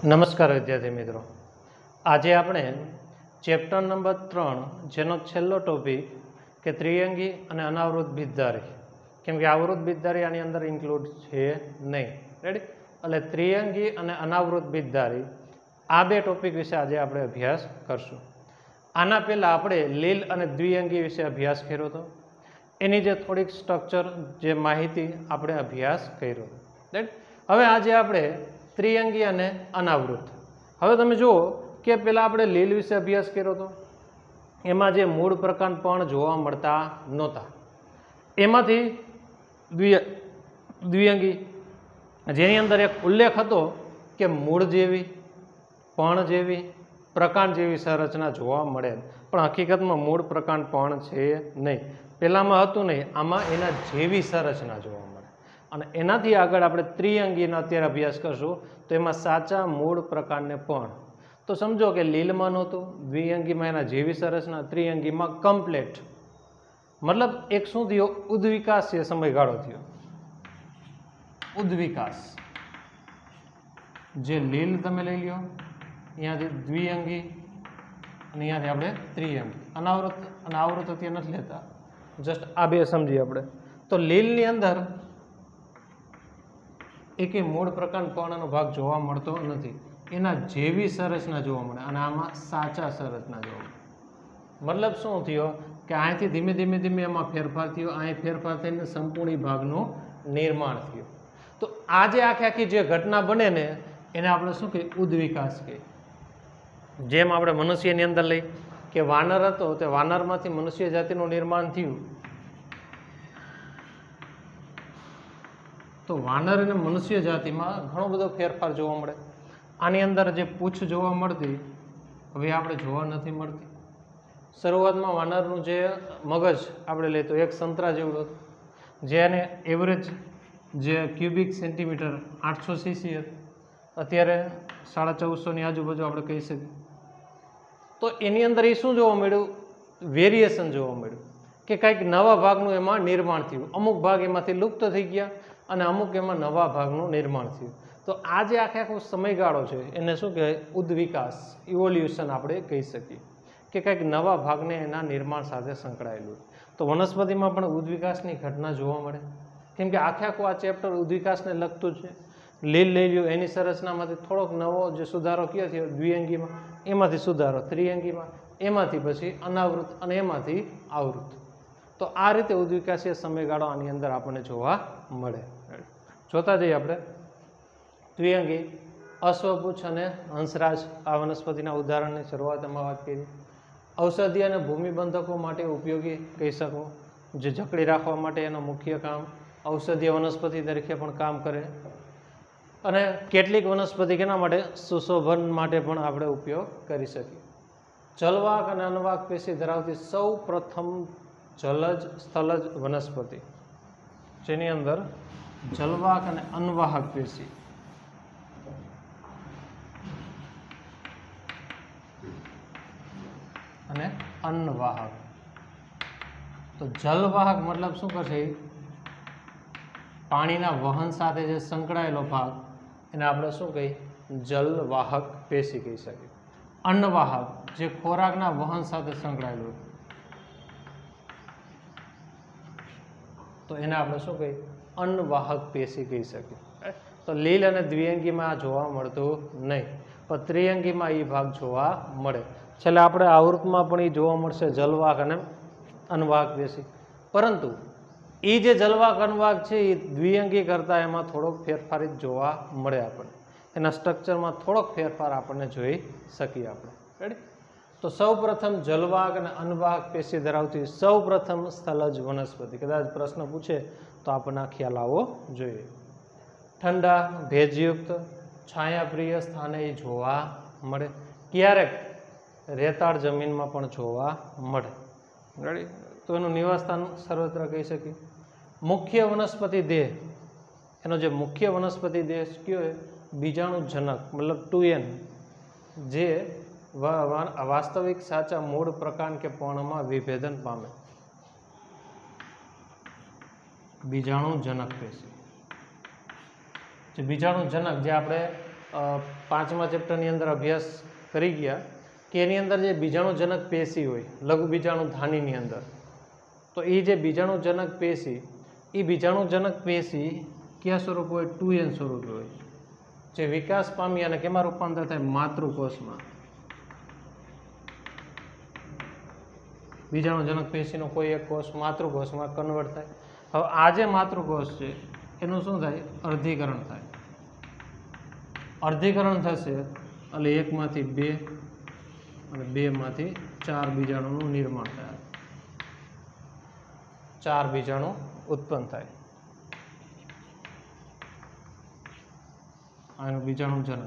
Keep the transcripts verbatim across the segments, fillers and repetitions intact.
નમસ્કાર વિદ્યાર્થી મિત્રો, આજે આપણે ચેપ્ટર નંબર ત્રણ જેનો છેલ્લો ટોપિક કે ત્રિઅંગી અને અનાવૃત બીજધારી, કેમ કે આવૃત બીજધારી આની અંદર ઇન્ક્લુડ છે નહીં. રેડી? એટલે ત્રિઅંગી અને અનાવૃત બીજધારી આ બે ટોપિક વિશે આજે આપણે અભ્યાસ કરશું. આના પહેલાં આપણે લીલ અને દ્વિઅંગી વિશે અભ્યાસ કર્યો હતો. એની જે થોડીક સ્ટ્રક્ચર જે માહિતી આપણે અભ્યાસ કર્યો. રાઈટ? હવે આજે આપણે ત્રિઅંગી અને અનાવૃત. હવે તમે જુઓ કે પહેલાં આપણે લીલ વિશે અભ્યાસ કર્યો હતો. એમાં જે મૂળ પ્રકાર પણ જોવા મળતા નહોતા, એમાંથી દ્વિ દ્વિઅંગી જેની અંદર એક ઉલ્લેખ હતો કે મૂળ જેવી, પણ જેવી, પ્રકાંડ જેવી સંરચના જોવા મળે, પણ હકીકતમાં મૂળ પ્રકાંડ પણ છે નહીં. પહેલાંમાં હતું નહીં, આમાં એના જેવી સંરચના જોવા મળે. અને એનાથી આગળ આપણે ત્રિઅંગીનો અત્યારે અભ્યાસ કરશું, તો એમાં સાચા મૂળ પ્રકારને પણ. તો સમજો કે લીલમાં નહોતું, દ્વિઅંગીમાં એના જેવી સંરચના, ત્રિઅંગીમાં કમ્પ્લેટ. મતલબ એક શું થયો? ઉદ્વિકાસ છે, સમયગાળો થયો ઉદ્વિકાસ. જે લીલ તમે લઈ લ્યો, અહીંયાથી દ્વિઅંગી અને અહીંયાથી આપણે ત્રિઅંગી. અનાવૃત અને આવૃત અત્યારે નથી લેતા, જસ્ટ આ બે સમજીએ આપણે. તો લીલની અંદર એક મૂળ પ્રકાર પર્ણનો ભાગ જોવા મળતો નથી, એના જેવી સંરચના જોવા મળે, અને આમાં સાચા સંરચના જોવા મળે. મતલબ શું થયો કે અહીંથી ધીમે ધીમે ધીમે એમાં ફેરફાર થયો, અહીં ફેરફાર થઈને સંપૂર્ણ ભાગનું નિર્માણ થયું. તો આ જે આખી આખી જે ઘટના બને ને એને આપણે શું કહીએ? ઉદ્વિકાસ કહીએ. જેમ આપણે મનુષ્યની અંદર લઈ કે વાનર હતો, તે વાનરમાંથી મનુષ્ય જાતિનું નિર્માણ થયું. તો વાનર અને મનુષ્ય જાતિમાં ઘણો બધો ફેરફાર જોવા મળે. આની અંદર જે પૂંછ જોવા મળતી, હવે આપણે જોવા નથી મળતી. શરૂઆતમાં વાનરનું જે મગજ આપણે લઈએ તો એક સંતરા જેવડું હતું, જેને એવરેજ જે ક્યુબિક સેન્ટીમીટર આઠસો સીસી હતું, અત્યારે સાડા ચૌદસોની આજુબાજુ આપણે કહી શકીએ. તો એની અંદર એ શું જોવા મળ્યું? વેરિએશન જોવા મળ્યું કે કંઈક નવા ભાગનું એમાં નિર્માણ થયું. અમુક ભાગ એમાંથી લુપ્ત થઈ ગયા અને અમુક એમાં નવા ભાગનું નિર્માણ થયું. તો આ જે આખે આખો સમયગાળો છે એને શું કહેવાય? ઉદ્વિકાસ, ઇવોલ્યુશન આપણે કહી શકીએ, કે કંઈક નવા ભાગને એના નિર્માણ સાથે સંકળાયેલું. તો વનસ્પતિમાં પણ ઉદ્વિકાસની ઘટના જોવા મળે, કેમ કે આખે આખું આ ચેપ્ટર ઉદ્વિકાસને લગતું છે. લીલ લઈ લ્યો, એની સંરચનામાંથી થોડોક નવો જે સુધારો કયો થયો દ્વિઅંગીમાં, એમાંથી સુધારો ત્રિઅંગીમાં, એમાંથી પછી અનાવૃત અને એમાંથી આવૃત. તો આ રીતે ઉદ્વિકાસીય સમયગાળો આની અંદર આપણને જોવા મળે. જોતા જઈએ આપણે. દ્વિઅંગી અશ્વપુચ્છ અને હંસરાજ આ વનસ્પતિના ઉદાહરણની શરૂઆતમાં વાત કરી. ઔષધિ અને ભૂમિબંધકો માટે ઉપયોગી કહી શકો, જે જકડી રાખવા માટે એનું મુખ્ય કામ. ઔષધીય વનસ્પતિ તરીકે પણ કામ કરે. અને કેટલીક વનસ્પતિ કેના માટે? સુશોભન માટે પણ આપણે ઉપયોગ કરી શકીએ. જલવાહક અને અનવાહક પેશી ધરાવતી સૌ પ્રથમ જલજ સ્થલજ વનસ્પતિ, જેની અંદર જલવાહક અને અનવાહક પેશી અને અનવાહક. તો જલવાહક મતલબ શું કરશે? પાણીના વહન સાથે જે સંકળાયેલો ભાગ એને આપણે શું કહીએ? જલવાહક પેશી કહી શકીએ. અન્નવાહક જે ખોરાકના વહન સાથે સંકળાયેલું, તો એને આપણે શું કહીએ? અન્નવાહક પેશી કહી શકીએ. તો લીલ અને દ્વિઅંગીમાં જોવા મળતું નહીં, પણ ત્રિઅંગીમાં એ ભાગ જોવા મળે. છેલ્લે આપણે આવૃતમાં પણ એ જોવા મળશે, જલવાહક અને અનવાહક પેશી. પરંતુ એ જે જલવાહક અનવાહક છે એ દ્વિઅંગી કરતાં એમાં થોડોક ફેરફાર જ જોવા મળે આપણને. એના સ્ટ્રક્ચરમાં થોડોક ફેરફાર આપણને જોઈ શકીએ આપણે. રેડી? તો સૌ પ્રથમ જલવાહક અને અનવાહક પેશી ધરાવતી સૌ પ્રથમ સ્થલજ વનસ્પતિ. કદાચ પ્રશ્ન પૂછે તો આપણને ખ્યાલ આવવો જોઈએ. ઠંડા, ભેજયુક્ત, છાયાપ્રિય સ્થાને એ જોવા મળે. ક્યારેક રેતાળ જમીનમાં પણ જોવા મળે. રેડી? તો એનું નિવાસસ્થાન સર્વત્ર કહી શકીએ. મુખ્ય વનસ્પતિ દેહ, એનો જે મુખ્ય વનસ્પતિ દેહ કયો હોય? બીજાણુજનક, મતલબ ટુ એન, જે વાસ્તવિક સાચા મૂળ પ્રકાંડ કે પર્ણમાં વિભેદન પામે. બીજાણુજનક પેશી, જે બીજાણુજનક જે આપણે પાંચમા ચેપ્ટરની અંદર અભ્યાસ કરી ગયા કે એની અંદર જે બીજાણુજનક પેશી હોય લઘુ બીજાણુ ધાનીની અંદર, તો એ જે બીજાણુજનક પેશી એ બીજાણુજનક પેશી કયા સ્વરૂપ હોય? ટુ એન સ્વરૂપે હોય, જે વિકાસ પામી અને કેમાં રૂપાંતર થાય? માતૃકોષમાં. બીજાણુજનક પેશીનો કોઈ એક કોષ માતૃકોષમાં કન્વર્ટ થાય. હવે આ જે માતૃકોષ છે એનું શું થાય? અર્ધીકરણ થાય. અર્ધીકરણ થશે એટલે એકમાંથી બે અને બેમાંથી ચાર બીજાણુનું નિર્માણ થાય, ચાર બીજાણુ ઉત્પન્ન થાય. આનું બીજાણુજનક.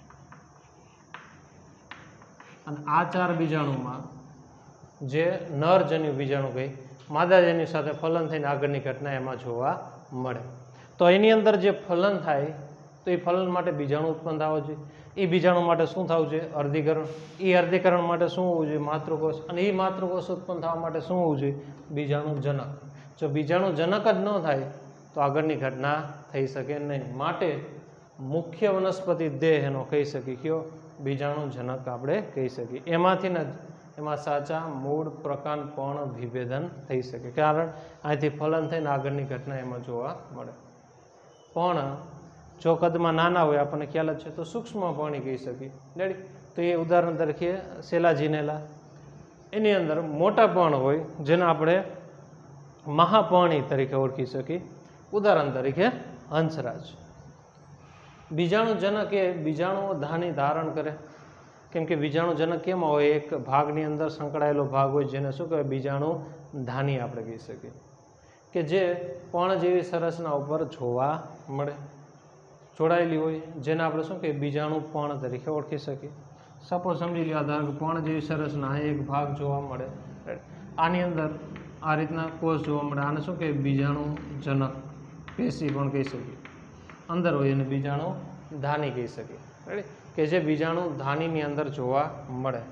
અને આ ચાર બીજાણુમાં જે નરજન્યુ બીજાણુ ગઈ માદાજન્યુ સાથે ફલન થઈને આગળની ઘટના એમાં જોવા મળે. તો એની અંદર જે ફલન થાય તો એ ફલન માટે બીજાણુ ઉત્પન્ન થવું જોઈએ. એ બીજાણુ માટે શું થવું જોઈએ? અર્ધીકરણ. એ અર્ધીકરણ માટે શું હોવું જોઈએ? માતૃકોષ. અને એ માતૃકોષ ઉત્પન્ન થવા માટે શું હોવું જોઈએ? બીજાણુજનક. જો બીજાણુજનક જ ન થાય તો આગળની ઘટના થઈ શકે નહીં. માટે મુખ્ય વનસ્પતિ દેહ એનો કહી શકીએ કયો? બીજાણુજનક આપણે કહી શકીએ. એમાંથી જ એમાં સાચા મૂળ પ્રકાંડ પણ વિભેદન થઈ શકે, કારણ અહીંથી ફલન થઈને આગળની ઘટના એમાં જોવા મળે. પણ જો કદમાં નાના હોય આપણને ખ્યાલ જ છે તો સૂક્ષ્મ પાણી કહી શકીએ. રેડી? તો એ ઉદાહરણ તરીકે સેલાજીનેલા. એની અંદર મોટા પણ હોય જેને આપણે મહાપર્ણી તરીકે ઓળખી શકીએ. ઉદાહરણ તરીકે હંસરાજ. બીજાણુજનક એ બીજાણુઓ ધાની ધારણ કરે. કેમ કે બીજાણુજનક કેમાં હોય? એક ભાગની અંદર સંકળાયેલો ભાગ હોય જેને શું કહેવાય? બીજાણુ ધાની આપણે કહી શકીએ, કે જે પર્ણ જેવી સંરચના ઉપર જોવા મળે, જોડાયેલી હોય, જેને આપણે શું કહીએ? બીજાણુ પર્ણ તરીકે ઓળખી શકીએ. સપોઝ સમજી લો, ધારો કે પર્ણ જેવી સંરચના એક ભાગ જોવા મળે, આની અંદર આ રીતના કોષ જોવા મળે, આને શું કહીએ? બીજાણુજનક પેશી પણ કહી શકીએ. અંદર હોય એને બીજાણુ ધાની કહી શકીએ. રેડી? કે જે બીજાણુ ધાનીની અંદર જોવા મળે.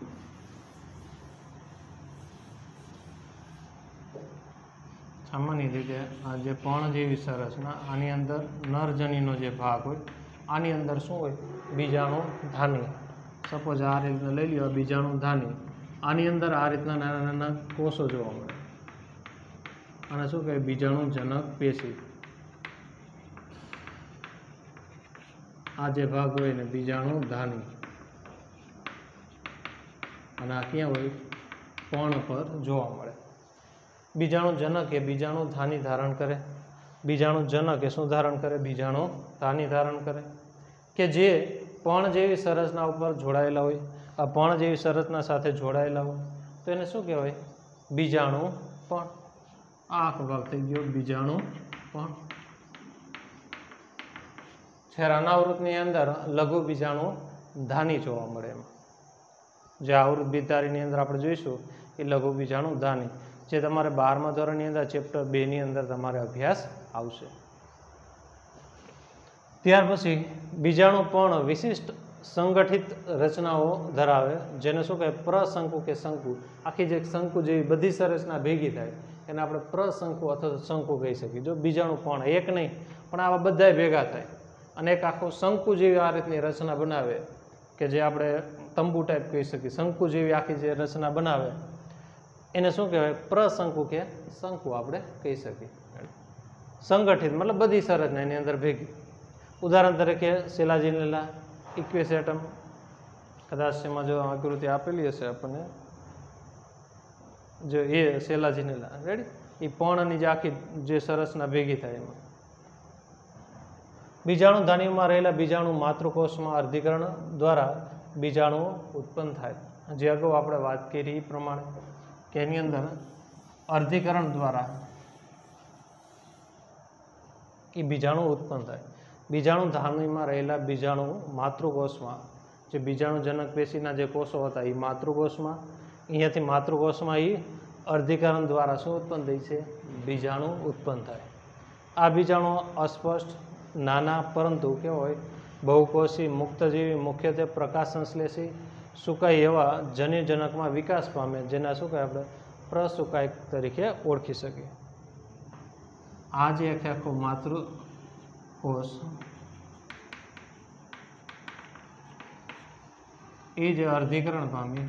સામાન્ય રીતે આ જે પર્ણ જેવી સંરચના આની અંદર નરજનીનો જે ભાગ હોય આની અંદર શું હોય? બીજાણુ ધાની. સપોઝ આ રીતના લઈ લ્યો, બીજાણુ ધાની. આની અંદર આ રીતના નાના નાના કોષો જોવા મળે, આને શું કહેવાય? બીજાણુજનક પેશી. આ જે ભાગ હોય ને બીજાણુ ધાની, અને આ ક્યાં હોય? પર્ણ પર જોવા મળે. બીજાણુજનક એ બીજાણુ ધાની ધારણ કરે. બીજાણુજનક એ શું ધારણ કરે? બીજાણુ ધાની ધારણ કરે, કે જે પર્ણ જેવી સંરચના ઉપર જોડાયેલા હોય. આ પર્ણ જેવી સંરચના સાથે જોડાયેલા હોય તો એને શું કહેવાય? બીજાણુ પર્ણ. આ આખો ભાગ થઈ ગયો બીજાણુ પર્ણ. જ્યારે અનાવૃતની અંદર લઘુ બીજાણુ ધાની જોવા મળે. એમાં જે આવૃત બિદારીની અંદર આપણે જોઈશું એ લઘુ બીજાણુ ધાની, જે તમારે બારમા ધોરણની અંદર ચેપ્ટર બે ની અંદર તમારે અભ્યાસ આવશે. ત્યાર પછી બીજાણુ પણ વિશિષ્ટ સંગઠિત રચનાઓ ધરાવે, જેને શું કહે? પ્રશંકુ કે શંકુ. આખી જે શંકુ જેવી બધી સંરચના ભેગી થાય એને આપણે પ્રશંકુ અથવા શંકુ કહી શકીએ. જો બીજાણુ પણ એક નહીં પણ આવા બધા ભેગા થાય અને એક આખું શંકુ જેવી આ રીતની રચના બનાવે, કે જે આપણે તંબુ ટાઈપ કહી શકીએ. શંકુ જેવી આખી જે રચના બનાવે એને શું કહેવાય? પ્રશંકુ કે શંકુ આપણે કહી શકીએ. સંગઠિત મતલબ બધી સંરચના એની અંદર ભેગી. ઉદાહરણ તરીકે શિલાજીનેલા, ઇક્વેસેટમ. કદાચ એમાં જો આકૃતિ આપેલી હશે આપણને, જો એ શિલાજીનેલા. રેડી? એ પર્ણની જે આખી જે સંરચના ભેગી થાય એમાં. બીજાણુ ધાનીમાં રહેલા બીજાણુ માતૃકોષમાં અર્ધીકરણ દ્વારા બીજાણુઓ ઉત્પન્ન થાય. જે અગાઉ આપણે વાત કરી એ પ્રમાણે કે એની અંદર અર્ધીકરણ દ્વારા એ બીજાણુ ઉત્પન્ન થાય. બીજાણુ ધાનીમાં રહેલા બીજાણુ માતૃકોષમાં, જે બીજાણુજનક પેશીના જે કોષો હતા એ માતૃકોષમાં, અહીંયાથી માતૃકોષમાં એ અર્ધીકરણ દ્વારા શું ઉત્પન્ન થાય છે? બીજાણુ ઉત્પન્ન થાય. આ બીજાણુ અસ્પષ્ટ, નાના, પરંતુ કેવો હોય? બહુકોષી, મુક્તજીવી, મુખ્યત્વે પ્રકાશ સંશ્લેષી, સુકાઈ એવા જન્યુજનકમાં વિકાસ પામે, જેના શું કહે? આપણે પ્રસુકાયક તરીકે ઓળખી શકીએ. આ જે આખે આખો માતૃકોષ એ જે અર્ધીકરણ પામી,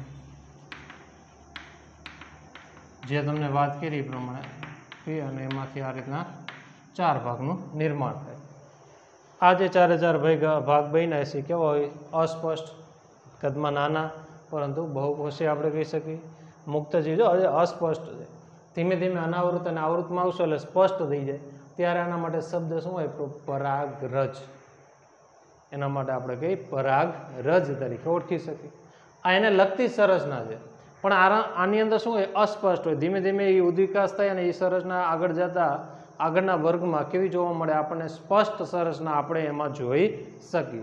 જે તમને વાત કરી એ પ્રમાણે, અને એમાંથી આ રીતના ચાર ભાગનું નિર્માણ થાય. આ જે ચારે ચાર ભાગ ભાગ બન્યા છે કેવા હોય? અસ્પષ્ટ, કદમાં નાના પરંતુ બહુકોષી આપણે કહી શકીએ. મુક્તજીવ જો હજી અસ્પષ્ટ છે, ધીમે ધીમે અનાવૃત અને આવૃતમાં આવશો એટલે સ્પષ્ટ થઈ જાય, ત્યારે આના માટે શબ્દ શું હોય? પરાગરજ. એના માટે આપણે કહીએ પરાગરજ તરીકે ઓળખી શકીએ. આ એને લગતી સંરચના છે, પણ આ આની અંદર શું હોય? અસ્પષ્ટ હોય. ધીમે ધીમે એ ઉદ્વિકાસ થાય અને એ સંરચના આગળ જતા આગળના વર્ગમાં કેવી જોવા મળે? આપણને સ્પષ્ટ સંરચના આપણે એમાં જોઈ શકીએ.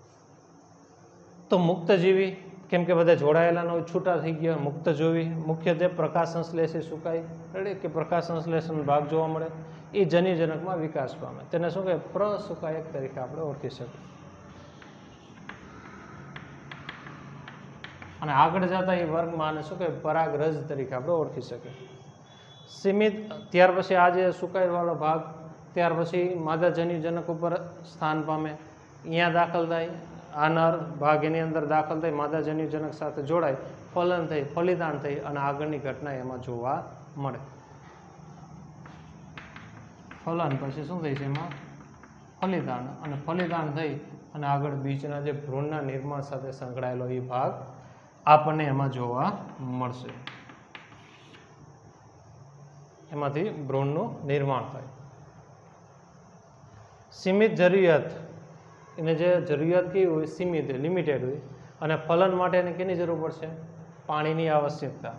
તો મુક્તજીવી, કેમ કે બધા જોડાયેલા હોય, છૂટા થઈ ગયા. મુક્તજીવી મુખ્યત્વે પ્રકાશ સંશ્લેષી સુકાય રેડી કે પ્રકાશ સંશ્લેષણ ભાગ જોવા મળે, એ જન્યુજનકમાં વિકાસ પામે. તેને શું કહે? પ્રસુકાયક તરીકે આપણે ઓળખી શકીએ. અને આગળ જતા એ વર્ગમાં આને શું કહે? પરાગરજ તરીકે આપણે ઓળખી શકીએ. સીમિત, ત્યાર પછી આ જે સુકાયવાળો ભાગ, ત્યાર પછી માદા જન્યુજનક ઉપર સ્થાન પામે, અહીંયા દાખલ થાય. આ નર ભાગ એની અંદર દાખલ થઈ, માદા જન્યુજનક સાથે જોડાય, ફલન થઈ, ફલિતાણ થઈ અને આગળની ઘટના એમાં જોવા મળે. ફલન પછી શું થાય છે? એમાં ફલિતાણ, અને ફલિતાણ થઈ અને આગળ બીજના જે ભ્રૂણના નિર્માણ સાથે સંકળાયેલો એ ભાગ આપણને એમાં જોવા મળશે. એમાંથી ભ્રૂણનું નિર્માણ થાય. સીમિત જરૂરિયાત, એને જે જરૂરિયાત કેવી હોય? સીમિત હોય, લિમિટેડ હોય. અને ફલન માટે એને કેની જરૂર પડશે? પાણીની આવશ્યકતા.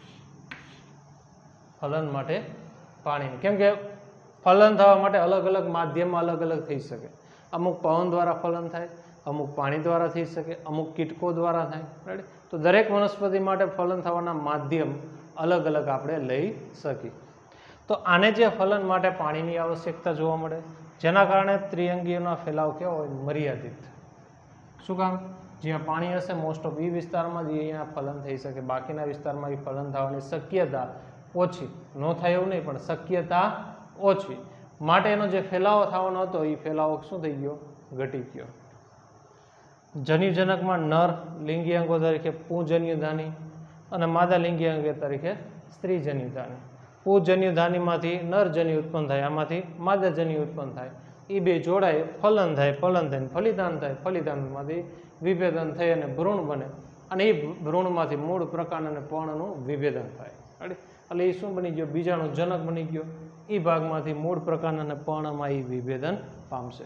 ફલન માટે પાણીની, કેમ કે ફલન થવા માટે અલગ અલગ માધ્યમમાં અલગ અલગ થઈ શકે. અમુક પવન દ્વારા ફલન થાય, અમુક પાણી દ્વારા થઈ શકે, અમુક કીટકો દ્વારા થાય. રાઈટ? તો દરેક વનસ્પતિ માટે ફલન થવાના માધ્યમ અલગ અલગ આપણે લઈ શકીએ. તો આને જે ફલન માટે પાણીની આવશ્યકતા જોવા મળે, જેના કારણે ત્રિઅંગીઓનો ફેલાવ કેવો હોય? મર્યાદિત. શું કામ? જ્યાં પાણી હશે મોસ્ટ ઓફ એ વિસ્તારમાં જ અહીંયા ફલન થઈ શકે, બાકીના વિસ્તારમાં એ ફલન થવાની શક્યતા ઓછી. ન થાય એવું નહીં, પણ શક્યતા ઓછી. માટે એનો જે ફેલાવો થવાનો હતો એ ફેલાવો શું થઈ ગયો? ઘટી ગયો. જન્યુજનકમાં નર લિંગી અંગો તરીકે પુંજન્યુધાની અને માદા લિંગી અંગો તરીકે સ્ત્રીજન્યુધાની. પુંજન્યુધાનીમાંથી નરજન્યુ ઉત્પન્ન થાય, આમાંથી માદાજન્યુ ઉત્પન્ન થાય. એ બે જોડાય, ફલન થાય, ફલન થઈને ફલિતાન થાય, ફલિતાનમાંથી વિભેદન થઈ અને ભ્રૂણ બને, અને એ ભ્રૂણમાંથી મૂળ પ્રકાંડ અને પર્ણનું વિભેદન થાય. એટલે એ શું બની ગયો? બીજાણુ જનક બની ગયો. એ ભાગમાંથી મૂળ પ્રકાંડ અને પર્ણમાં એ વિભેદન પામશે.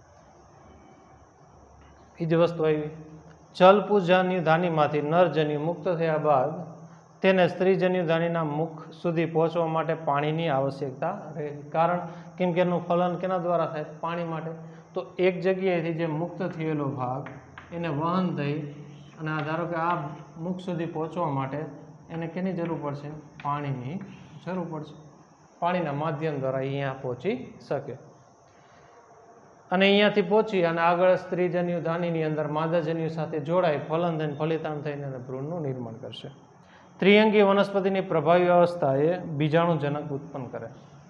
એ જ વસ્તુ આવી. જલપુંજન્યુધાનીમાંથી નરજન્યુ મુક્ત થયા બાદ તેને સ્ત્રીજન્યુધાનીના મુખ સુધી પહોંચવા માટે પાણીની આવશ્યકતા રહે. કારણ કેમ કે એનું ફલન કેના દ્વારા થાય? પાણી માટે. તો એક જગ્યાએથી જે મુક્ત થયેલો ભાગ એને વહન થઈ અને આ ધારો કે આ મુખ સુધી પહોંચવા માટે એને કેની જરૂર પડશે? પાણીની જરૂર પડશે. પાણીના માધ્યમ દ્વારા અહીંયા પહોંચી શકે. અને અહીંયાથી પહોંચી અને આગળ સ્ત્રીજન્યુધાનીની અંદર માદાજન્યુ સાથે જોડાય, ફલન થઈને ફલિતાણ થઈને અને ભ્રૂણનું નિર્માણ કરશે. ત્રિઅંગી વનસ્પતિની પ્રભાવી અવસ્થા એ બીજાણુજનક ઉત્પન્ન કરે.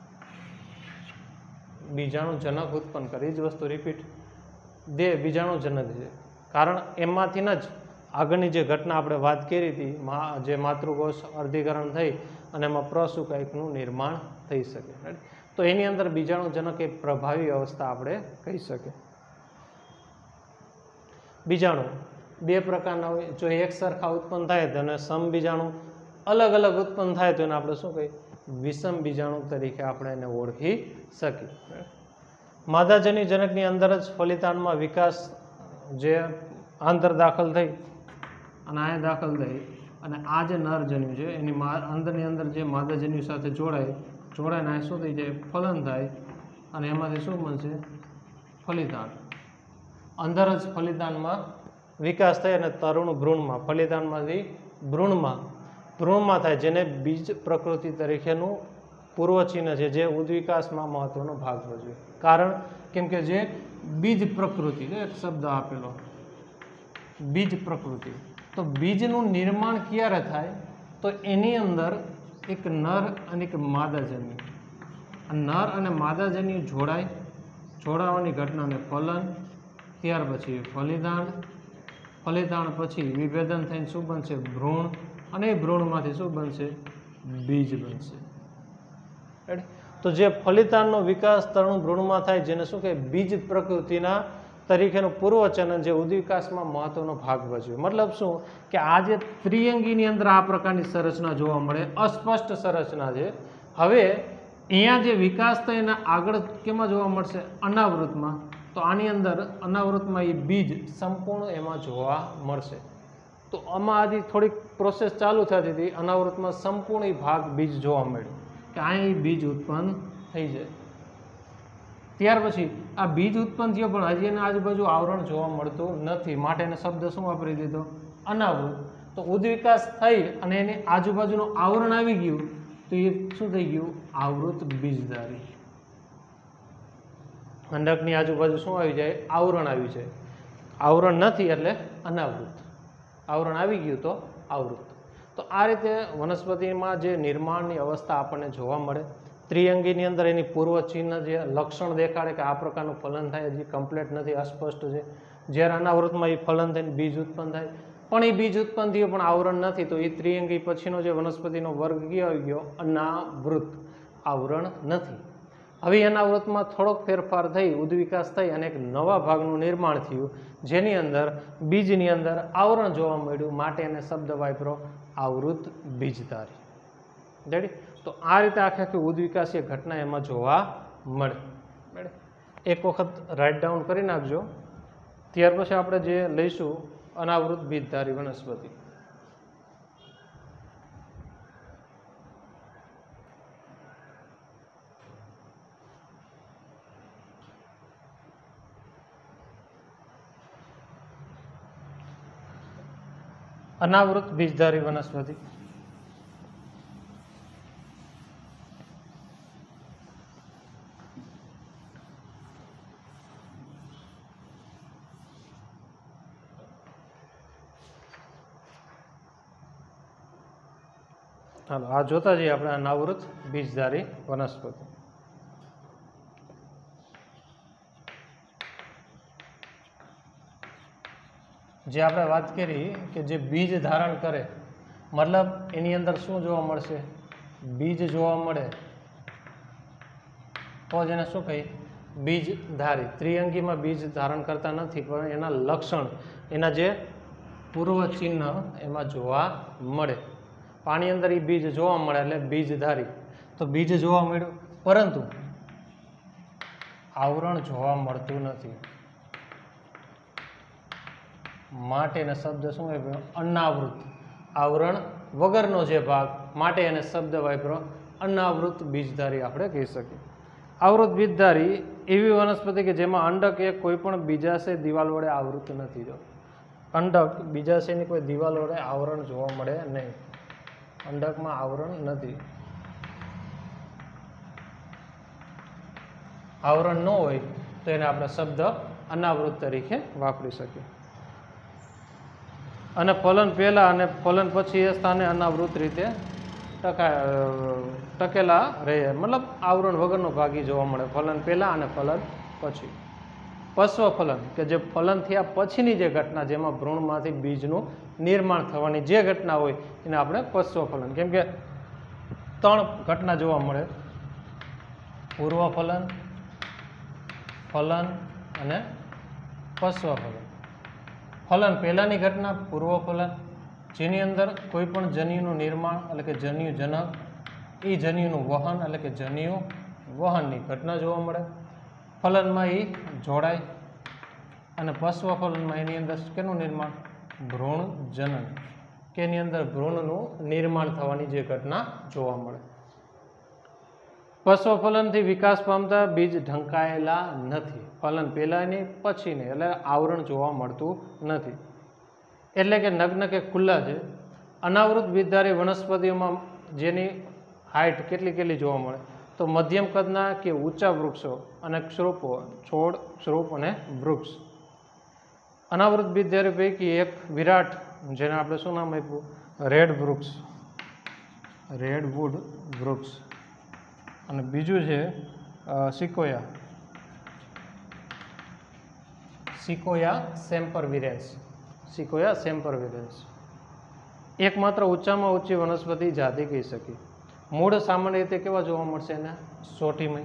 બીજાણુજનક ઉત્પન્ન કરે, એ જ વસ્તુ રિપીટ. દે બીજાણુજનક છે, કારણ એમાંથી જ આગળની જે ઘટના આપણે વાત કરી હતી, જે માતૃકોષ અર્ધીકરણ થઈ અને એમાં પ્રસુકાયકનું નિર્માણ થઈ શકે. તો એની અંદર બીજાણુજનક એ પ્રભાવી અવસ્થા આપણે કહી શકીએ. બીજાણુ બે પ્રકારના હોય. જો એક સરખા ઉત્પન્ન થાય તો એને સમબીજાણુ, અલગ અલગ ઉત્પન્ન થાય તો એને આપણે શું કહીએ? વિષમ બીજાણુ તરીકે આપણે એને ઓળખી શકીએ. માદાજન્યુજનકની અંદર જ ફલિતાણમાં વિકાસ, જે આંતર દાખલ થઈ અને અહીંયા દાખલ થઈ અને આ જે નરજન્યુ છે એની અંદરની અંદર જે માદાજન્યુ સાથે જોડાય, જોડાઈને આ શું થઈ જાય? ફલન થાય અને એમાંથી શું બનશે? ફલિતાણ. અંદર જ ફલિતાણમાં વિકાસ થાય અને તરુણ ભ્રૂણમાં, ફલિતાણમાંથી ભ્રૂણમાં, ભ્રૂણમાં થાય, જેને બીજ પ્રકૃતિ તરીકેનું પૂર્વચિહ્ન છે, જે ઉદ્વિકાસમાં મહત્વનો ભાગ ભજવે. કારણ કેમ કે જે બીજ પ્રકૃતિ, એક શબ્દ આપેલો બીજ પ્રકૃતિ, તો બીજનું નિર્માણ ક્યારે થાય? તો એની અંદર એક નર અને એક માદાજન્યુ, નર અને માદાજન્યુ જોડાય, જોડાવાની ઘટનાને ફલન, ત્યાર પછી ફલિતાણ ફલિતાણ પછી વિભેદન થઈને શું બનશે? ભ્રૂણ, અને એ ભ્રૂણમાંથી શું બનશે? બીજ બનશે. રાઈટ. તો જે ફલિતાણનો વિકાસ તરુણ ભ્રૂણમાં થાય જેને શું કહે? બીજ પ્રકૃતિના તરીકેનું પૂર્વચનન જે ઉદ્વિકાસમાં મહત્વનો ભાગ ભજવે. મતલબ શું કે આ જે ત્રિઅંગીની અંદર આ પ્રકારની સંરચના જોવા મળે, અસ્પષ્ટ સંરચના છે. હવે અહીંયા જે વિકાસ થાય એના આગળ કેમાં જોવા મળશે? અનાવૃતમાં. તો આની અંદર અનાવૃતમાં એ બીજ સંપૂર્ણ એમાં જોવા મળશે. તો આમાં હજી થોડીક પ્રોસેસ ચાલુ થતી હતી. અનાવૃતમાં સંપૂર્ણ ભાગ બીજ જોવા મળ્યું કે અહીં બીજ ઉત્પન્ન થઈ જાય. ત્યાર પછી આ બીજ ઉત્પન્ન થયો પણ હજી એના આજુબાજુ આવરણ જોવા મળતું નથી, માટે એને શબ્દ શું વાપરી દીધો? અનાવૃત. તો ઉદ્વિકાસ થઈ અને એની આજુબાજુનું આવરણ આવી ગયું તો એ શું થઈ ગયું? આવૃત બીજધારી. અંડકની આજુબાજુ શું આવી જાય? આવરણ આવી જાય. આવરણ નથી એટલે અનાવૃત. આવરણ આવી ગયું તો આવૃત. તો આ રીતે વનસ્પતિમાં જે નિર્માણની અવસ્થા આપણને જોવા મળે. ત્રિઅંગીની અંદર એની પૂર્વ ચિહ્ન જે લક્ષણ દેખાડે કે આ પ્રકારનું ફલન થાય હજી કમ્પ્લીટ નથી, અસ્પષ્ટ છે. જ્યારે અનાવૃતમાં એ ફલન થઈને બીજ ઉત્પન્ન થાય પણ એ બીજ ઉત્પન્ન થયું પણ આવરણ નથી, તો એ ત્રિઅંગી પછીનો જે વનસ્પતિનો વર્ગ ગયો આવી ગયો અનાવૃત. આવરણ નથી. હવે અનાવૃતમાં થોડોક ફેરફાર થઈ, ઉદ્વિકાસ થઈ અને એક નવા ભાગનું નિર્માણ થયું જેની અંદર બીજની અંદર આવરણ જોવા મળ્યું, માટે એને શબ્દ વાપરો આવૃત બીજધારી. રેડી. તો આ રીતે આખે આખી ઉદ્વિકાસીય ઘટના એમાં જોવા મળે. બરાબર. એક વખત રાઇટ ડાઉન કરી નાખજો. ત્યાર પછી આપણે જે લઈશું અનાવૃત બીજધારી વનસ્પતિ. અનાવૃત બીજધારી વનસ્પતિ. હાલો આ જોતા જઈએ આપણે અનાવૃત બીજધારી વનસ્પતિ. જે આપણે વાત કરી કે જે બીજ ધારણ કરે, મતલબ એની અંદર શું જોવા મળશે? બીજ જોવા મળે તો જેને શું કહી? બીજધારી. ત્રિઅંગીમાં બીજ ધારણ કરતા નથી પણ એના લક્ષણ, એના જે પૂર્વ ચિહ્ન એમાં જોવા મળે. પાણી અંદર એ બીજ જોવા મળે એટલે બીજધારી. તો બીજ જોવા મળ્યું પરંતુ આવરણ જોવા મળતું નથી, માટે એને શબ્દ શું વાપર્યો? અનાવૃત. આવરણ વગરનો જે ભાગ, માટે એને શબ્દ વાપરો અનાવૃત બીજધારી આપણે કહી શકીએ. આવૃત બીજધારી એવી વનસ્પતિ કે જેમાં અંડક એ કોઈ પણ બીજાશય દિવાલ વડે આવૃત નથી. જો અંડક બીજાશયની કોઈ દિવાલ વડે આવરણ જોવા મળે નહીં. અંડકમાં આવરણ નથી. આવરણ ન હોય તો એને આપણે શબ્દ અનાવૃત તરીકે વાપરી શકીએ. અને ફલન પહેલાં અને ફલન પછી એ સ્થાને અનાવૃત રીતે ટકા ટકેલા રહે, મતલબ આવરણ વગરનો ભાગી જોવા મળે ફલન પહેલાં અને ફલન પછી. પશ્વ ફલન કે જે ફલન થયા પછીની જે ઘટના, જેમાં ભ્રૂણમાંથી બીજનું નિર્માણ થવાની જે ઘટના હોય એને આપણે પશ્વ ફલન. કેમ કે ત્રણ ઘટના જોવા મળે: પૂર્વ ફલન, ફલન અને પશ્વ ફલન. ફલન પહેલાંની ઘટના પૂર્વ ફલન, જેની અંદર કોઈ પણ જન્યુનું નિર્માણ એટલે કે જન્યુ જનક, એ જન્યુનું વહન એટલે કે જન્યુ વહનની ઘટના જોવા મળે. ફલનમાં એ જોડાય અને પશ્વ ફલનમાં એની અંદર કેનું નિર્માણ? ભ્રૂણ જનન, કે એની અંદર ભ્રૂણનું નિર્માણ થવાની જે ઘટના જોવા મળે. પશ્વ ફલનથી વિકાસ પામતા બીજ ઢંકાયેલા નથી. ફલન પહેલાંની પછીની એટલે આવરણ જોવા મળતું નથી, એટલે કે નગ્ન કે ખુલ્લા છે. અનાવૃત બીજધારી વનસ્પતિઓમાં જેની હાઇટ કેટલી કેટલી જોવા મળે? તો મધ્યમ કદના કે ઊંચા વૃક્ષો અને ક્ષરૂપો, છોડ, ક્ષરૂપ અને વૃક્ષ. અનાવૃત બીજધારી પૈકી એક વિરાટ, જેને આપણે શું નામ આપ્યું? રેડ વૃક્ષ, રેડવુડ વૃક્ષ. અને બીજું છે સિકોયા, સિકોયા સેમ્પરવિરેન્સ, સિકોયા સેમ્પરવિલન્સ. એકમાત્ર ઊંચામાં ઊંચી વનસ્પતિ જાતિ કહી શકીએ. મૂળ સામાન્ય રીતે કેવા જોવા મળશે એને? સોટીમય.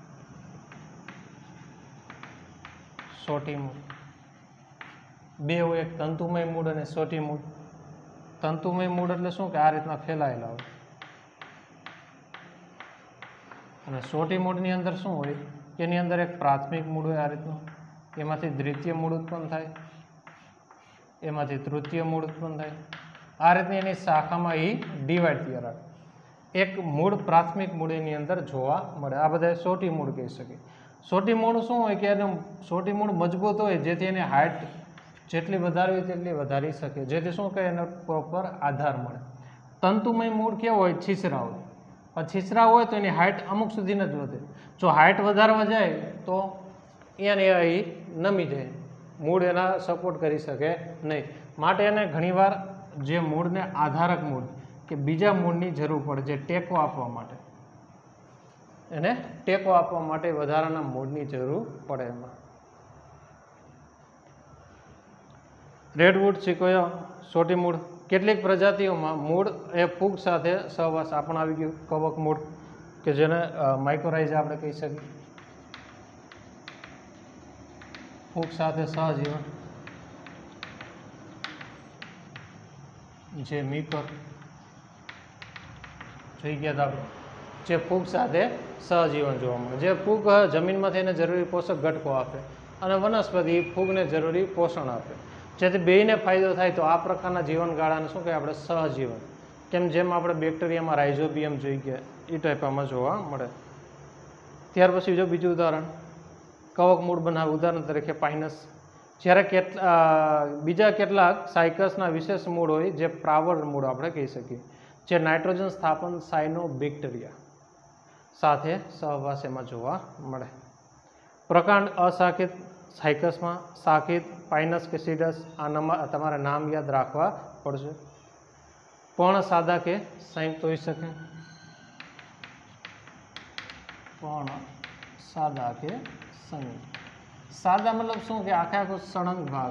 સોટી મૂળ બે હોય, એક તંતુમય મૂળ અને સોટી મૂળ. તંતુમય મૂળ એટલે શું કે આ રીતના ફેલાયેલા હોય, અને સોટી મૂળની અંદર શું હોય? એની અંદર એક પ્રાથમિક મૂળ હોય આ રીતનું, એમાંથી દ્વિતીય મૂળ ઉત્પન્ન થાય, એમાંથી તૃતીય મૂળ ઉત્પન્ન થાય. આ રીતની એની શાખામાં એ ડિવાઈડ થયા રાખે. એક મૂળ પ્રાથમિક મૂળ એની અંદર જોવા મળે. આ બધા સોટી મૂળ કહી શકીએ. સોટી મૂળ શું હોય કે એનું સોટી મૂળ મજબૂત હોય, જેથી એને હાઇટ જેટલી વધારવી હોય તેટલી વધારી શકે, જેથી શું કહે એનો પ્રોપર આધાર મળે. તંતુમય મૂળ કેવો હોય? છીછરા હોય. પણ છીછરા હોય તો એની હાઇટ અમુક સુધી જ વધે. જો હાઇટ વધારવા જાય તો એને અહીં નમી જાય, મૂળ એના સપોર્ટ કરી શકે નહીં. માટે એને ઘણીવાર જે મૂળને આધારક મૂળ કે બીજા મૂળની જરૂર પડે, જે ટેકો આપવા માટે, એને ટેકો આપવા માટે વધારાના મૂળની જરૂર પડે. એમાં રેડવુડ સિકોયા સોટી મૂળ. કેટલીક પ્રજાતિઓમાં મૂળ એ ફૂગ સાથે સહવાસ, આપણને આવી ગયું કવક મૂળ કે જેને માઇકોરાઇઝા આપણે કહી શકીએ. ફૂગ સાથે સહજીવન, જે મીકર જોઈ ગયા હતા આપણે, જે ફૂગ સાથે સહજીવન જોવા મળે. જે ફૂગ જમીનમાંથી એને જરૂરી પોષક ઘટકો આપે અને વનસ્પતિ ફૂગને જરૂરી પોષણ આપે, જેથી બેયને ફાયદો થાય. તો આ પ્રકારના જીવનગાળાને શું કહેવાય? આપણે સહજીવન. કેમ જેમ આપણે બેક્ટેરિયામાં રાઇઝોબિયમ જોઈ ગયા એ ટાઈપમાં જોવા મળે. ત્યાર પછી જો બીજું ઉદાહરણ કવક મૂળ બનાવે, ઉદાહરણ તરીકે પાઇનસ. જ્યારે કેટલા બીજા કેટલાક સાયકસના વિશેષ મૂળ હોય, જે પ્રાવર મૂળ આપણે કહી શકીએ, જે નાઇટ્રોજન સ્થાપન સાયનો બેક્ટેરિયા સાથે સહવાસ એમાં જોવા મળે. પ્રકાંડ અશાખિત સાયકસમાં, શાખિત પાઇનસ કે સીડસ. આ નામ તમારે નામ યાદ રાખવા પડશે. પણ સાદા કે સંયુક્ત હોઈ શકે. પણ સાદા કે સંયુક્ત. સાદા મતલબ શું કે આખે આખો સળંગ ભાગ,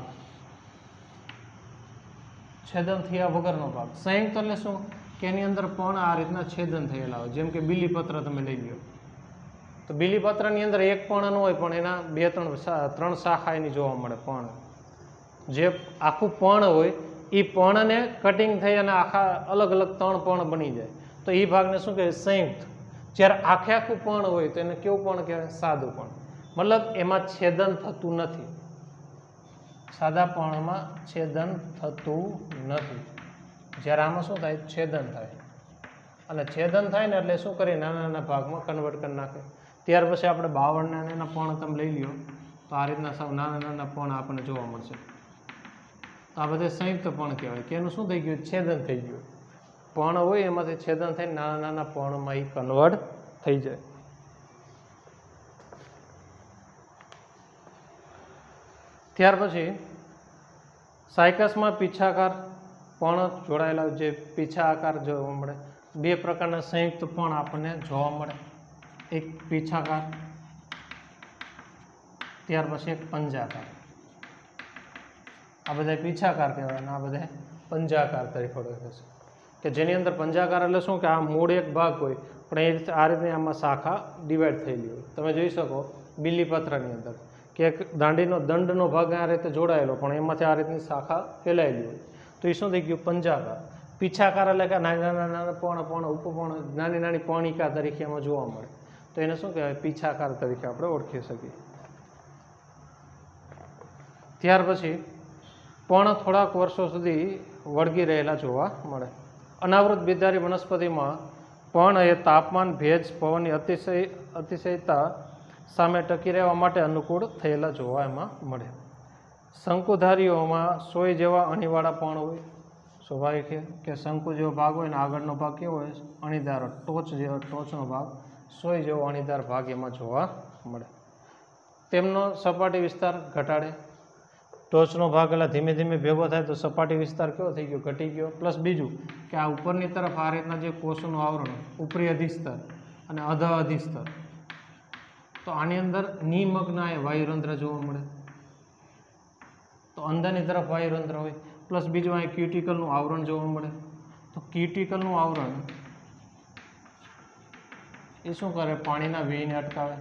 છેદન થયા વગરનો ભાગ. સંયુક્ત એટલે શું કે એની અંદર પણ આ રીતના છેદન થયેલા હોય. જેમ કે બીલીપત્ર તમે લઈ લો, તો બીલીપત્રની અંદર એક પણ ન હોય, પણ એના બે ત્રણ ત્રણ શાખા એની જોવા મળે. પણ જે આખું પણ હોય એ પણને કટિંગ થઈ અને આખા અલગ અલગ ત્રણ પણ બની જાય, તો એ ભાગને શું કહેવાય? સંયુક્ત. જ્યારે આખે આખું પણ હોય તો એને કેવું પણ કહેવાય? સાદું પણ. મતલબ એમાં છેદન થતું નથી. સાદા પણમાં છેદન થતું નથી. જ્યારે આમાં શું થાય? છેદન થાય. અને છેદન થાય ને એટલે શું કરીએ? નાના નાના ભાગમાં કન્વર્ટ કરી નાખે. ત્યાર પછી આપણે બાવળના એના પણ તમે લઈ લો, તો આ રીતના સાવ નાના નાના પણ આપણને જોવા મળશે. તો આ બધે સંયુક્ત પણ કહેવાય કે એનું શું થઈ ગયું? છેદન થઈ ગયું. પણ હોય એમાંથી છેદન થઈને નાના નાના પણમાં એ કન્વર્ટ થઈ જાય. ત્યાર પછી સાયકસમાં પીછાકાર પણ જોડાયેલા, જે પીછા આકાર જોવા મળે. બે પ્રકારના સંયુક્ત પણ આપણને જોવા મળે. એક પીછાકાર, ત્યાર પછી એક પંજાકાર. આ બધા પીછાકાર કહેવાય અને આ બધા પંજાકાર તરીકે ઓળખે છે. કે જેની અંદર પંજાકાર એટલે શું કે આ મૂળ એક ભાગ હોય, પણ એ આ રીતે આમાં શાખા ડિવાઈડ થયેલી હોય. તમે જોઈ શકો બીલીપત્રની અંદર કે એક દાંડીનો દંડનો ભાગ આ રીતે જોડાયેલો, પણ એમાંથી આ રીતની શાખા ફેલાયેલી હોય, તો એ શું થઈ ગયું? પંજાકાર. પીછાકાર એટલે કે નાના નાના પણ પણ ઉપપણ નાની નાની પર્ણિકા તરીકે એમાં જોવા મળે, તો એને શું કહેવાય? પીછાકાર તરીકે આપણે ઓળખી શકીએ. ત્યાર પછી પણ થોડાક વર્ષો સુધી વળગી રહેલા જોવા મળે. અનાવૃત બીજધારી વનસ્પતિમાં પણ એ તાપમાન, ભેજ, પવનની અતિશય અતિશયતા સામે ટકી રહેવા માટે અનુકૂળ થયેલા જોવા એમાં મળે. શંકુધારીઓમાં સોય જેવા અણીવાળા પણ હોય. સ્વાભાવિક છે કે શંકુ જેવો ભાગ હોય ને આગળનો ભાગ કેવો હોય? અણીદાર, ટોચ જેવો ટોચનો ભાગ, સોય જેવો અણીદાર ભાગ એમાં જોવા મળે. તેમનો સપાટી વિસ્તાર ઘટાડે. ટોચનો ભાગ એટલે ધીમે ધીમે ભેગો થાય તો સપાટી વિસ્તાર કેવો થઈ ગયો? ઘટી ગયો. પ્લસ બીજું કે આ ઉપરની તરફ આ રીતના જે કોષનું આવરણ, ઉપરી અધિસ્તર અને અધ અધિસ્તર, તો આની અંદર નિમગ્ન એ વાયુરંધ્ર જોવા મળે. તો અંદરની તરફ વાયુરંધ્ર હોય, પ્લસ બીજું અહીં ક્યુટિકલનું આવરણ જોવા મળે. તો ક્યુટિકલનું આવરણ એ શું કરે, પાણીના વ્યયને અટકાવે,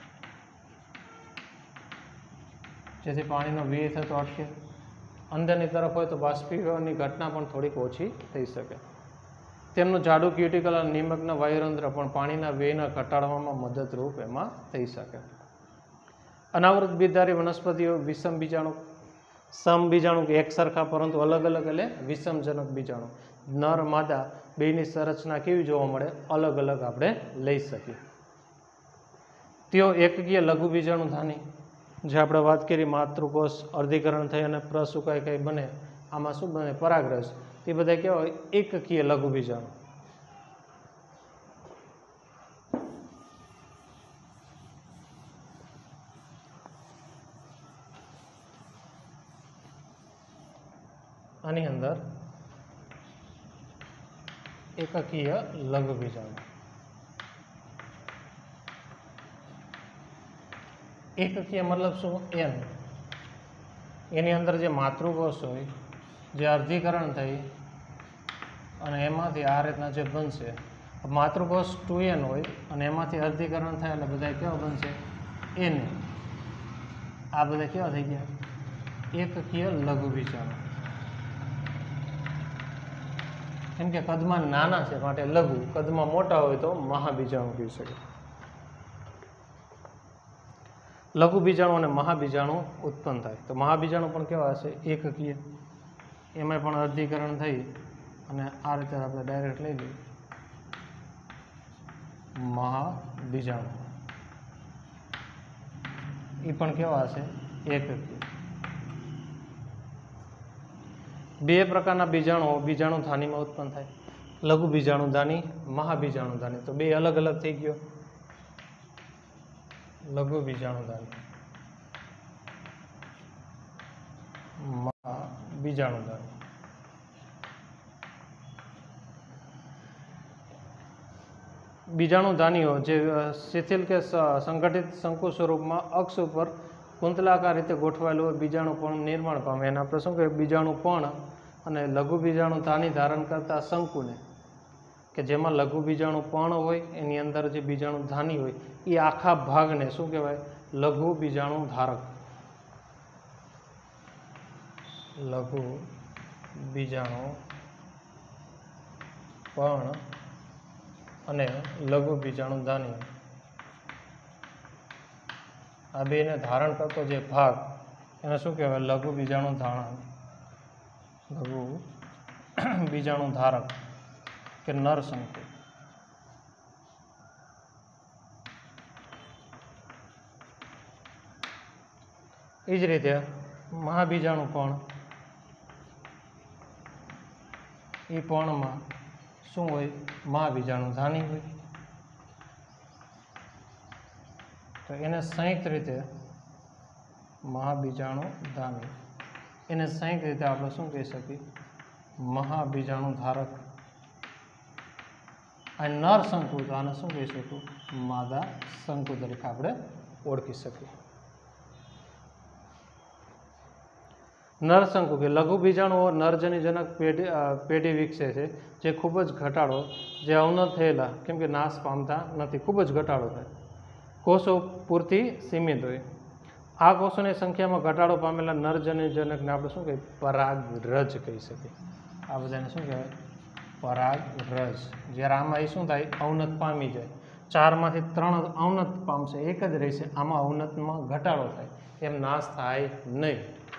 જેથી પાણીનો વ્યય થતો અટકે. અંદરની તરફ હોય તો બાષ્પીભવનની ઘટના પણ થોડીક ઓછી થઈ શકે. તેમનું જાડું ક્યુટિકલ અને નિમગ્ન વાયુરંધ્ર પણ પાણીના વ્યયને ઘટાડવામાં મદદરૂપ એમાં થઈ શકે. અનાવૃત બીજધારી વનસ્પતિઓ વિષમ બીજાણુ, સમબીજાણુ કે એક સરખા પરંતુ અલગ અલગ એટલે વિષમજનક બીજાણુ. નર માદા બેની સંરચના કેવી જોવા મળે, અલગ અલગ આપણે લઈ શકીએ. તેઓ એકકીય લઘુ બીજાણુ ધાની, જે આપણે વાત કરી માતૃકોષ અર્ધીકરણ થઈ અને પ્રસુકાય કઈ બને, આમાં શું બને, પરાગરજ. તે બધા કેવા હોય, એકકીય લઘુ બીજાણુ. આની અંદર એકકીય લઘુ બીજાણુ. એકકીય મતલબ શું, એન એની અંદર જે માતૃકોષ હોય, જે અર્ધીકરણ થઈ અને એમાંથી આ રીતના જે બનશે, માતૃકોષ ટુ એન હોય અને એમાંથી અર્ધીકરણ થાય એટલે બધા કેવા બનશે, એન. આ બધા કેવા થઈ ગયા, એકકીય લઘુ બીજાણુ. કેમ કે કદમાં નાના છે માટે લઘુ, કદમાં મોટા હોય તો મહાબીજાણુ કહી શકે. લઘુ બીજાણુ અને મહાબીજાણુ ઉત્પન્ન થાય. તો મહાબીજાણુ પણ કેવા હશે, એકકીય, એમાં પણ અર્ધીકરણ થઈ અને આ રીતે આપણે ડાયરેક્ટ લઈ લઈએ મહાબીજાણુ. એ પણ કેવા હશે, એકકીય. બે પ્રકારના બીજાણુઓ બીજાણુ ધાનીમાં ઉત્પન્ન થાય, લઘુ બીજાણુ ધાની, મહાબીજાણુ ધાની. તો બે અલગ અલગ થઈ ગયો, લઘુ બીજાણુ ધાની, મહાબીજાણુ ધાની. બીજાણુ ધાનીઓ જે શિથિલ કે સંગઠિત શંકુ સ્વરૂપમાં અક્ષ ઉપર કુંતલાકાર રીતે ગોઠવાયેલું હોય બીજાણુ પણ નિર્માણ પામે. એને આપણે શું કહીએ, બીજાણુ પણ. અને લઘુ બીજાણુ ધાની ધારણ કરતા શંકુને, કે જેમાં લઘુ બીજાણુ પણ હોય, એની અંદર જે બીજાણુ ધાની હોય, એ આખા ભાગને શું કહેવાય, લઘુ બીજાણુ ધારક. લઘુ બીજાણુ પણ અને લઘુ બીજાણુ ધાની, આ બેને ધારણ કરતો જે ભાગ એને શું કહેવાય, લઘુ બીજાણુ ધારક. લઘુ બીજાણુ ધારક કે નરશંકુ. એ જ રીતે મહાબીજાણુ પણ, એ પણમાં શું હોય, મહાબીજાણુ ધાની હોય. તો એને સંયુક્ત રીતે મહાબીજાણુ ધાની, એને સંયુક્ત રીતે આપણે શું કહી શકીએ, મહાબીજાણુ ધારક. આ નર શંકુ, તો આને શું કહી શકું, માદા શંકુ તરીકે આપણે ઓળખી શકીએ. નરશંકુ કે લઘુ બીજાણુઓ નરજનીજનક પેઢી પેઢી વિકસે છે, જે ખૂબ જ ઘટાડો, જે અવનત થયેલા, કેમ કે નાશ પામતા નથી, ખૂબ જ ઘટાડો થાય. કોષો પૂરતી સીમિત હોય. આ કોષોની સંખ્યામાં ઘટાડો પામેલા નરજનીજનકને આપણે શું કહીએ, પરાગરજ કહી શકીએ. આ બધાને શું કહેવાય, પરાગરજ. જ્યારે આમાં એ શું થાય, અવનત પામી જાય. ચારમાંથી ત્રણ અવનત પામશે, એક જ રહેશે, આમાં અવનતમાં ઘટાડો થાય, એમ નાશ થાય નહીં.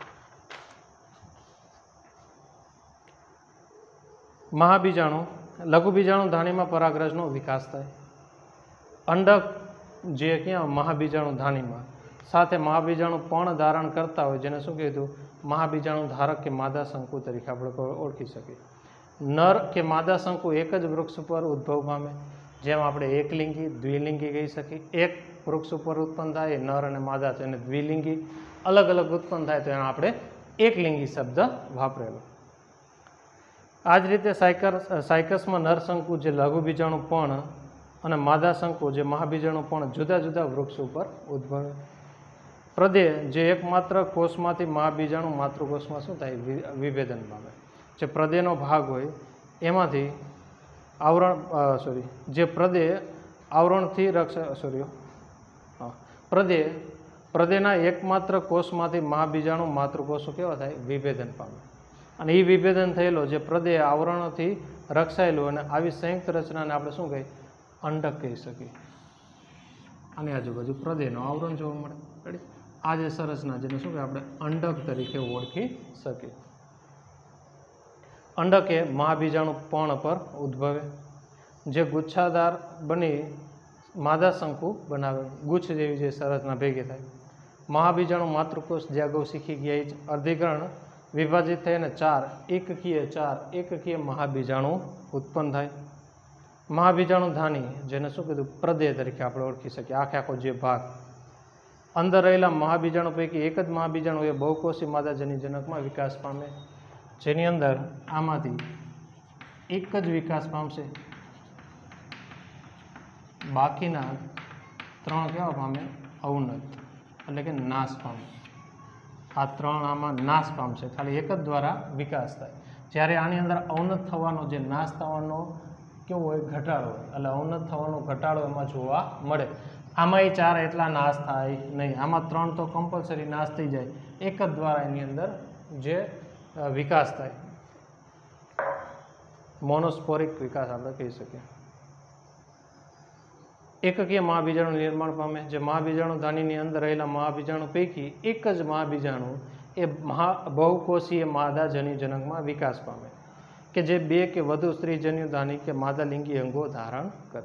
મહાબીજાણુ, લઘુ બીજાણુ ધાનીમાં પરાગરજનો વિકાસ થાય. અંડક જે ક્યાં, મહાબીજાણુ ધાનીમાં, સાથે મહાબીજાણુ પણ ધારણ કરતા હોય, જેને શું કીધું, મહાબીજાણુ ધારક કે માદા શંકુ તરીકે આપણે ઓળખી શકીએ. નર કે માદા શંકુ એક જ વૃક્ષ ઉપર ઉદ્ભવ પામે, જેમ આપણે એકલિંગી, દ્વિલિંગી કહી શકીએ. એક વૃક્ષ ઉપર ઉત્પન્ન થાય નર અને માદા છે, અને દ્વિલિંગી અલગ અલગ ઉત્પન્ન થાય તો એને આપણે એકલિંગી શબ્દ વાપરેલો. આ જ રીતે સાયકર સાયકસમાં નરશંકુ જે લઘુ બીજાણુ પણ અને માદા શંકુ જે મહાબીજાણુ પણ જુદા જુદા વૃક્ષ ઉપર ઉદ્ભવે. પ્રદેહ જે એકમાત્ર કોષમાંથી મહાબીજાણુ માતૃકોષમાં શું થાય વિભેદન પામે. જે પ્રદેહનો ભાગ હોય એમાંથી આવરણ સોરી જે પ્રદેહ આવરણથી રક્ષા સોરી હા પ્રદેહ પ્રદેહના એકમાત્ર કોષમાંથી મહાબીજાણુ માતૃકોષો કેવા થાય વિભેદન પામે. અને એ વિભેદન થયેલો જે પ્રદેહ આવરણથી રક્ષાયેલું અને આવી સંયુક્ત રચનાને આપણે શું કહીએ અંડક કહી શકીએ. આની આજુબાજુ પ્રદેહનું આવરણ જોવા મળે. રેડી આ જે સંરચના જેને શું કહેવાય આપણે અંડક તરીકે ઓળખી શકીએ. અંડક એ મહાબીજાણુ પર્ણ પર ઉદ્ભવે જે ગુચ્છાદાર બની માદા શંકુ બનાવે. ગુચ્છ જેવી જે સંરચના ભેગી થાય. મહાબીજાણુ માતૃકોષ જે અગાઉ શીખી ગયા એ જ અર્ધીકરણ વિભાજિત થઈને ચાર એકકીય ચાર એકકીય મહાબીજાણુ ઉત્પન્ન થાય. મહાબીજાણુ ધાની જેને શું કીધું પ્રદેહ તરીકે આપણે ઓળખી શકીએ. આખે આખો જે ભાગ અંદર રહેલા મહાબીજાણુ પૈકી એક જ મહાબીજાણુ એ બહુકોષી માદાજની જનકમાં વિકાસ પામે. જેની અંદર આમાંથી એક જ વિકાસ પામશે, બાકીના ત્રણ કેવા પામે અવનત એટલે કે નાશ પામે. આ ત્રણ આમાં નાશ પામશે, ખાલી એક જ દ્વારા વિકાસ થાય. જ્યારે આની અંદર અવનત થવાનો જે નાશ થવાનો કેવો હોય ઘટાડો હોય એટલે અવનત થવાનો ઘટાડો એમાં જોવા મળે. આમાં એ ચાર એટલા નાશ થાય નહીં. આમાં ત્રણ તો કમ્પલસરી નાશ થઈ જાય. એક જ દ્વારા એની અંદર જે વિકાસ થાય મોનોસ્પોરિક વિકાસ આપણે કહી શકીએ. એકકીય મહાબીજાણુ નિર્માણ પામે. જે મહાબીજાણુ ધાનીની અંદર રહેલા મહાબીજાણુ પૈકી એક જ મહાબીજાણુ એ મહા બહુકોષીય માદા જન્યુજનકમાં વિકાસ પામે કે જે બે કે વધુ સ્ત્રીજન્યુ ધાની કે માદાલિંગી અંગો ધારણ કરે.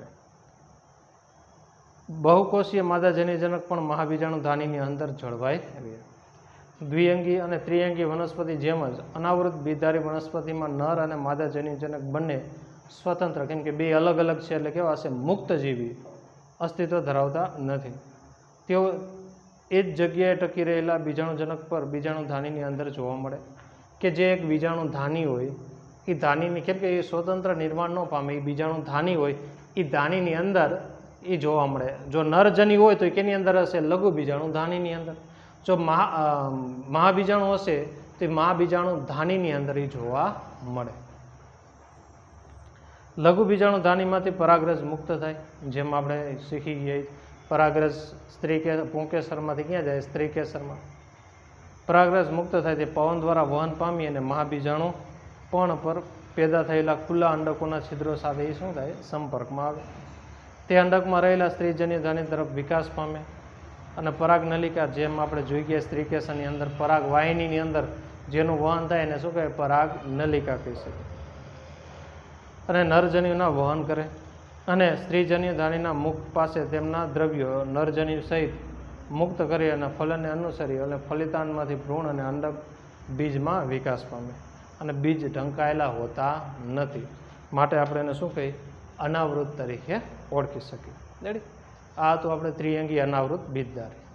બહુકોષીય માદા જન્યુજનક પણ મહાબીજાણુ ધાનીની અંદર જળવાઈ રહે. દ્વિઅંગી અને ત્રિઅંગી વનસ્પતિ જેમ જ અનાવૃત બીજધારી વનસ્પતિમાં નર અને માદા જન્યુજનક બંને સ્વતંત્ર, કેમ કે બે અલગ અલગ છે એટલે કેવા હશે મુક્તજીવી અસ્તિત્વ ધરાવતા નથી. તેઓ એ જ જગ્યાએ ટકી રહેલા બીજાણુજનક પર બીજાણુ ધાનીની અંદર જોવા મળે કે જે એક બીજાણુ ધાની હોય એ ધાનીની, કેમ કે એ સ્વતંત્ર નિર્માણ ન પામે, એ બીજાણુ ધાની હોય એ ધાનીની અંદર એ જોવા મળે. જો નરજની હોય તો એ કેની અંદર હશે લઘુ બીજાણુ ધાનીની અંદર. જો મહા મહાબીજાણુ હશે તો એ મહાબીજાણુ ધાનીની અંદર એ જોવા મળે. લઘુ બીજાણુ ધાનીમાંથી પરાગરજ મુક્ત થાય. જેમ આપણે શીખી ગયા પરાગરજ સ્ત્રી કે પુંકેસરમાંથી ક્યાં જાય સ્ત્રી કેસરમાં. પરાગરજ મુક્ત થાય તે પવન દ્વારા વહન પામી અને મહાબીજાણુ પર્ણ પર પેદા થયેલા ખુલ્લા અંડકોના છિદ્રો સાથે એ શું થાય સંપર્કમાં આવે. તે અંડકમાં રહેલા સ્ત્રીજન્ય ધાની તરફ વિકાસ પામે અને પરાગ નલિકા જેમ આપણે જોઈ ગયા સ્ત્રીકેસરની અંદર પરાગ વાહિનીની અંદર જેનું વહન થાય એને શું કહેવાય પરાગ નલિકા કહી શકે. અને નરજન્યુના વહન કરે અને સ્ત્રીજન્ય ધાનીના મુખ પાસે તેમના દ્રવ્યો નરજન્યુ સહિત મુક્ત કરી અને ફલનને અનુસરી અને ફલિતાંડમાંથી ભ્રૂણ અને અંડક બીજમાં વિકાસ પામે અને બીજ ઢંકાયેલા હોતા નથી. માટે આપણે એને શું કહીએ અનાવૃત તરીકે ઓળખી શકીએ. રેડી આ તો આપણે ત્રિઅંગી અનાવૃત બીજધારી.